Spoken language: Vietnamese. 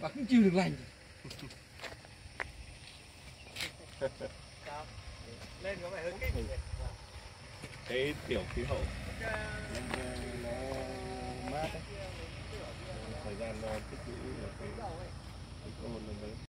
Và cũng chưa được lành. Lên có vẻ hơi kinh. Cái kiểu khí hậu nó mát đấy, thời gian nó tích lũy được cái cồn nó mới